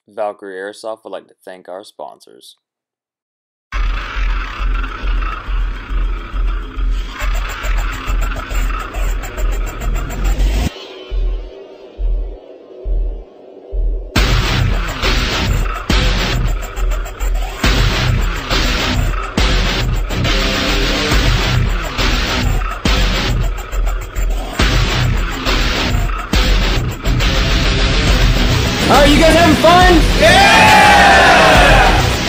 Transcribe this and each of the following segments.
Valkyrie Airsoft would like to thank our sponsors. Alright, you guys having fun? Yeah!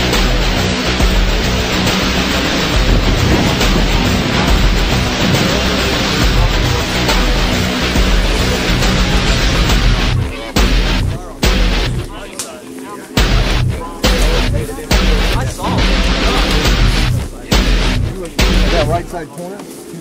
That right side corner.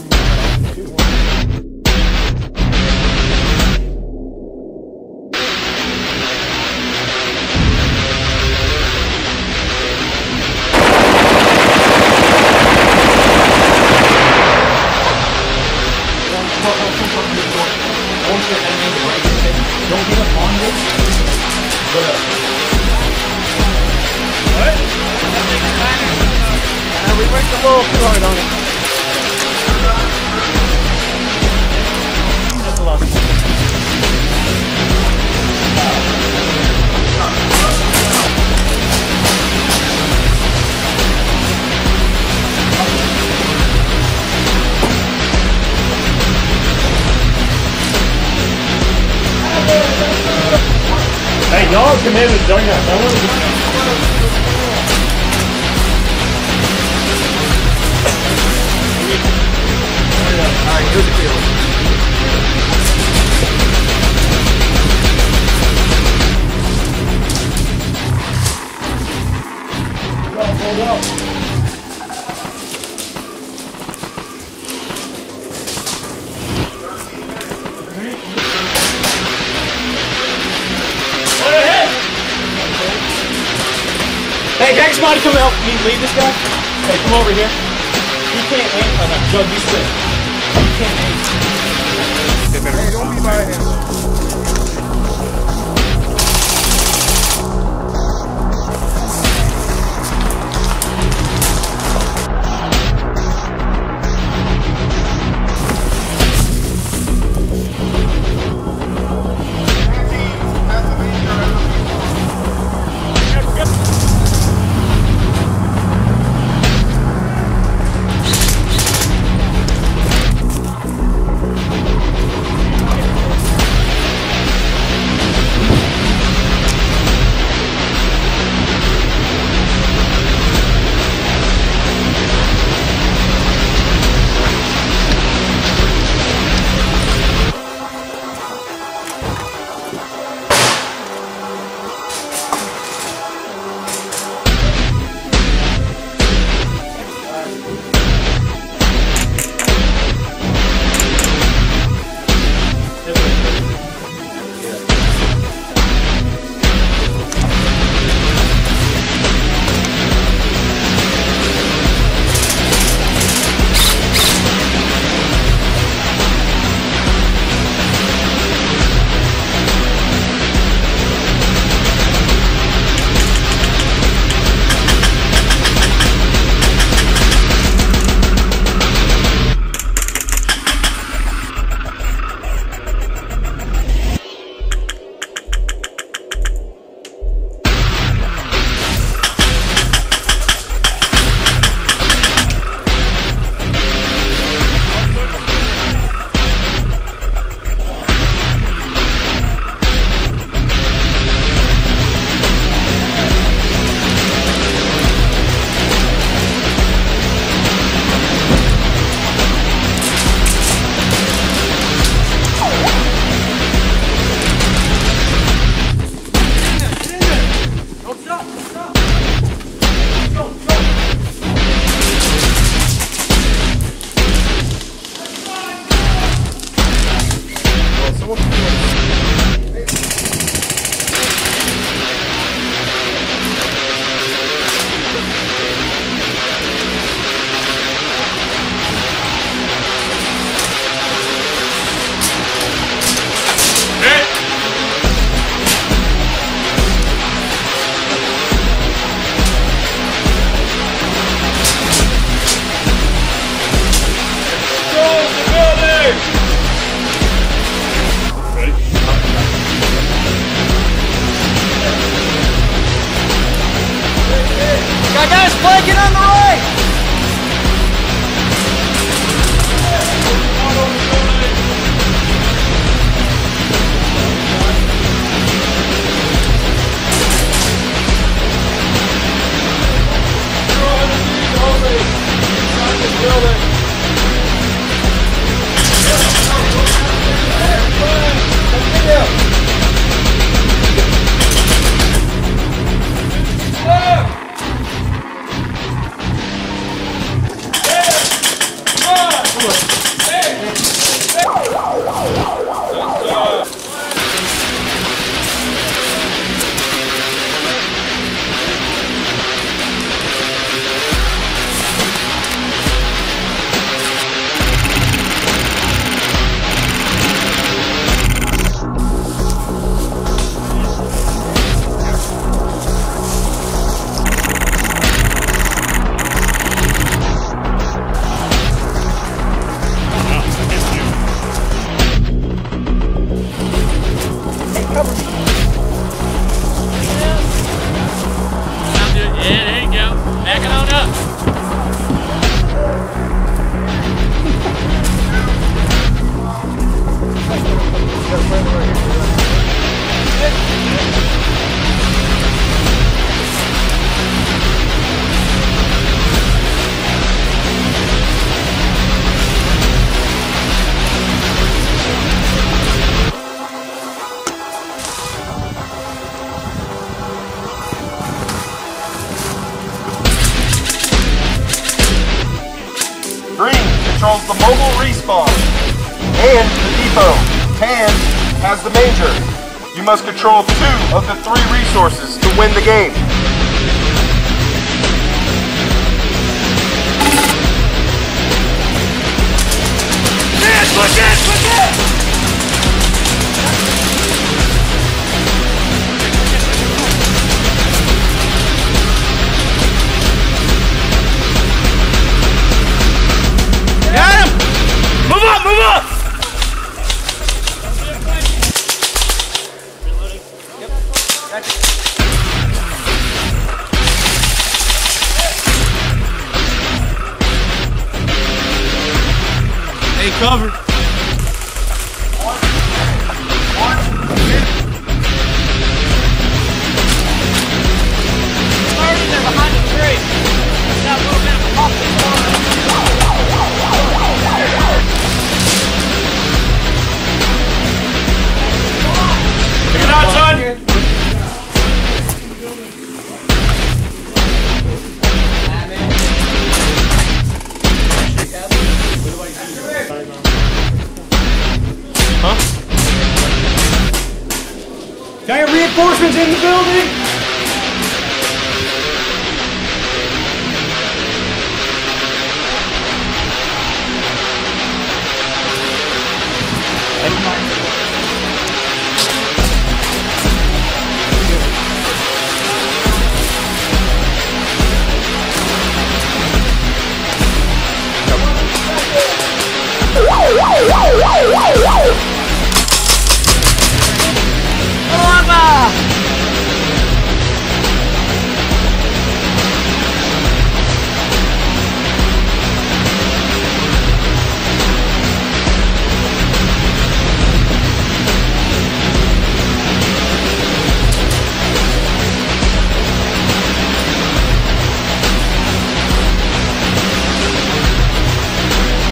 Don't get up on this. What? We worked a little too hard on it. That's a lot. Hey, y'all come in and join us. I want to Alright, here's the field. Hold up. Hey, can somebody come help me lead this guy? Hey, come over here. He can't aim. Oh, no, Jug, you sit. He can't aim. Hey, don't be by him. cover me. Yeah, there you go. Back it on up. Green controls the mobile respawn and the depot. Tan has the manger. You must control 2 of the 3 resources to win the game. Push it! Got him! Move up, move up! Stay covered. Got your reinforcements in the building?